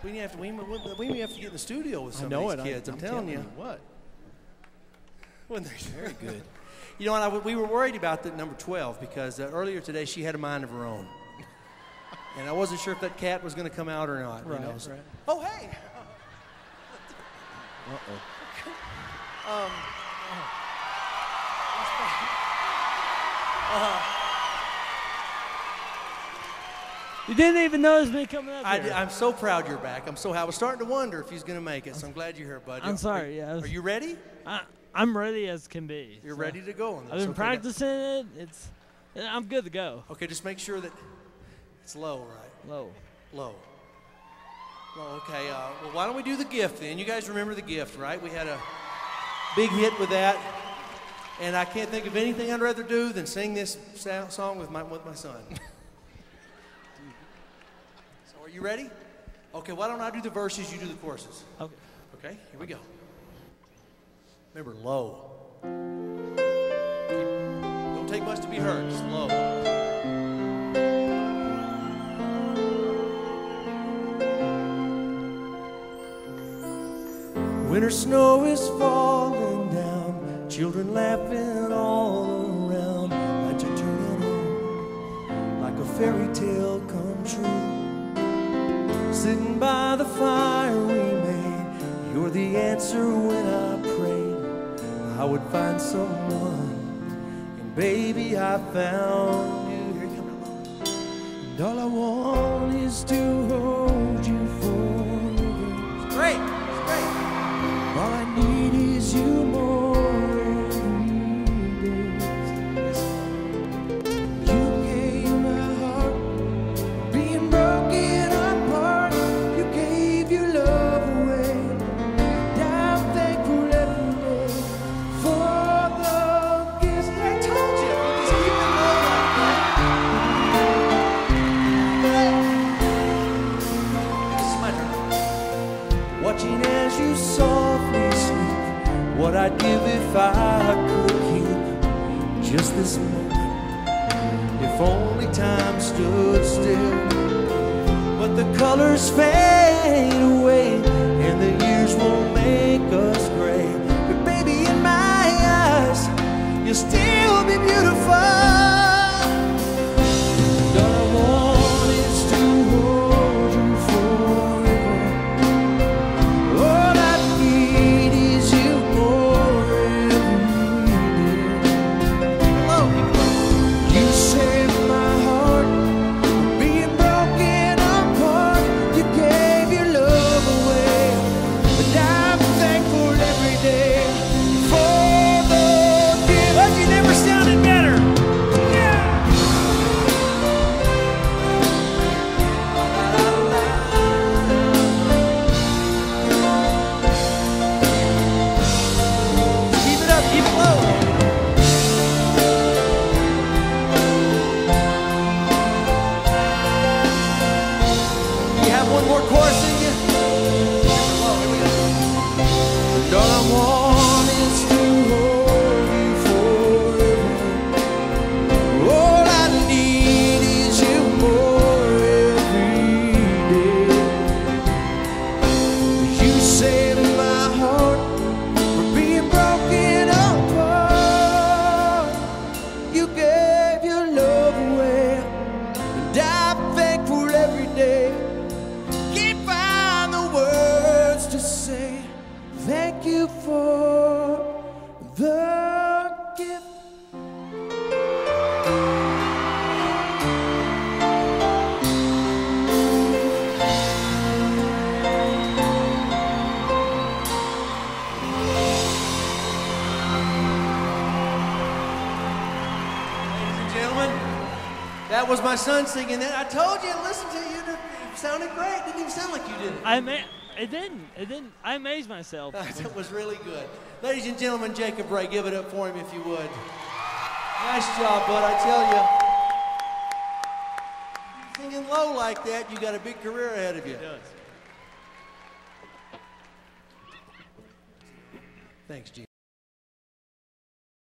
We have to get in the studio with some of these kids. I'm telling you. What? Very good. You know what? We were worried about the number 12 because earlier today she had a mind of her own. And I wasn't sure if that cat was going to come out or not. Right, you know, so. right. Oh, hey. You didn't even notice me coming up here. I'm so proud you're back. I was starting to wonder if he's going to make it, so I'm glad you're here, bud. I'm sorry. Are you ready? I'm ready as can be. You're ready to go on this. I've been practicing it. I'm good to go. Okay, just make sure that it's low, right? Low. Low. Okay, well, why don't we do the gift then? You guys remember the gift, right? We had a big hit with that. And I can't think of anything I'd rather do than sing this song with my son. So are you ready? Okay, why don't I do the verses, you do the choruses. Okay. Okay, here we go. Remember, low. Don't take much to be heard, just low. Winter snow is falling down, children laughing all around. Lights are turning on like a fairy tale come true. Sitting by the fire we made, you're the answer when I prayed I would find someone. And baby, I found you. Here you come. And all I want is to hold you forever. Great. All I need is you more every day. You gave my heart, being broken apart. You gave your love away. And I'm thankful every day for the gifts. I told you, just keep it low like that. This is my turn. Watching as you softly sleep, what I'd give if I could keep just this moment. If only time stood still. But the colors fade away, and the years won't make us gray. But baby, in my eyes, you'll still be beautiful. And all I want is to hold you forever. All I need is you more every day. You saved my heart from being broken apart. You gave your love away, and I'm thankful every day for the gift. But you never sounded better. Yeah. Keep it up, keep it low. You have one more chorus in you? Oh, here we go. And all I want is to hold you forever. All I need is you more every day. You saved my heart from being broken apart. You gave your love away, and I'm thankful every day. Can't find the words to say thank you for the gift. Ladies and gentlemen, that was my son singing that. I told you, listen to you. It sounded great. Didn't even sound like you did it. It didn't. I amazed myself. That was really good. Ladies and gentlemen, Jacob Ray, give it up for him if you would. Nice job, bud, I tell you. Singing low like that, you got a big career ahead of you. It does. Thanks, Gene.